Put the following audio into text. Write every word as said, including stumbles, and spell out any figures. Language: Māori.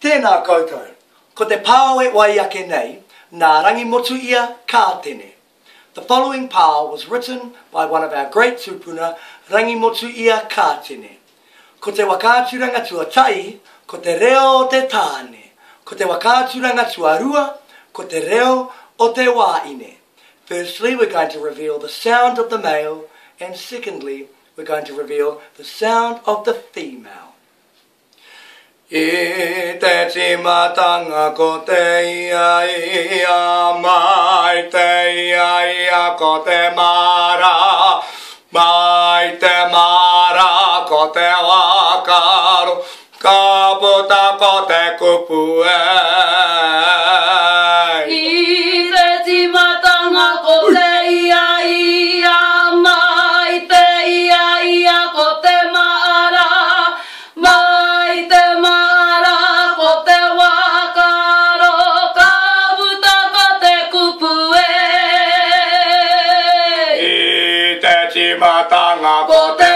Tēnā koutou, ko te pāo e waiake nei, nā Rangimotuhia Katene. The following pāo was written by one of our great tupuna, Rangimotuhia Katene. Ko te wakaturanga tuatai, ko te reo o te tāne. Ko te wakaturanga tuarua, ko te reo o te wāine. Firstly, we're going to reveal the sound of the male, and secondly, we're going to reveal the sound of the female. I te timatanga ko te ia ia mai te ia ia ko te mara mai te mara ko te wakaro ka puta ko te kupu e I te timatanga ko te ia ia mai te ia ia ko te mara mai te mara ko te wakaro ka puta ko te kupu e I te timatanga ko te